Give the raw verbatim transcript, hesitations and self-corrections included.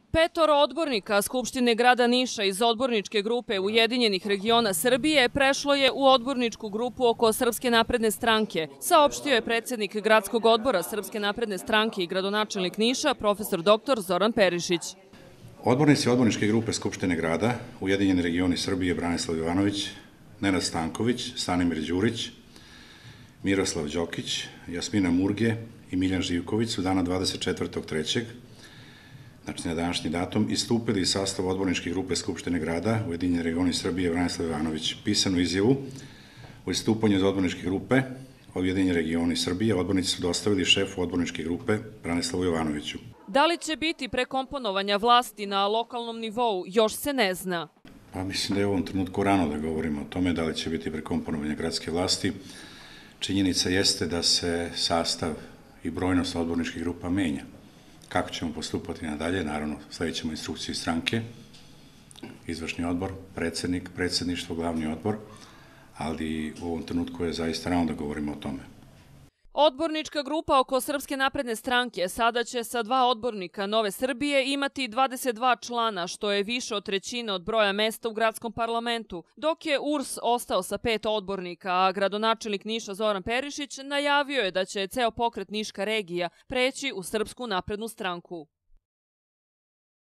Petoro odbornika Skupštine grada Niša iz odborničke grupe Ujedinjenih regiona Srbije prešlo je u odborničku grupu oko Srpske napredne stranke, saopštio je predsjednik gradskog odbora Srpske napredne stranke i gradonačelnik Niša, profesor doktor Zoran Perišić. Odbornici odborničke grupe Skupštine grada Ujedinjeni regioni Srbije Branislav Jovanović, Nenad Stanković, Stanimir Đurić, Miroslav Đokić, Jasmina Murge i Miljan Živković su dana dvadeset četvrtog trećeg znači na današnji datum, istupili iz sastava odborničke grupe Skupštine grada Ujedinjeni regioni Srbije Branislav Jovanović. Pisanu izjavu o istupanju iz odborničke grupe Ujedinjeni regioni Srbije odbornici su dostavili šefu odborničke grupe Branislavu Jovanoviću. Da li će biti prekomponovanja vlasti na lokalnom nivou, još se ne zna. Pa mislim da je u ovom trenutku rano da govorimo o tome da li će biti prekomponovanja gradske vlasti. Činjenica jeste da se sastav i brojnost odborničkih grupa menja. Kako ćemo postupati nadalje? Naravno, sledit ćemo instrukciju stranke, izvršni odbor, predsjednik, predsjedništvo, glavni odbor, ali u ovom trenutku je zaista rano da govorimo o tome. Odbornička grupa oko Srpske napredne stranke sada će sa dva odbornika Nove Srbije imati dvadeset dva člana, što je više od trećine od broja mesta u gradskom parlamentu, dok je U R S ostao sa pet odbornika, a gradonačelnik Niša Zoran Perišić najavio je da će ceo pokret Niška regija preći u Srpsku naprednu stranku.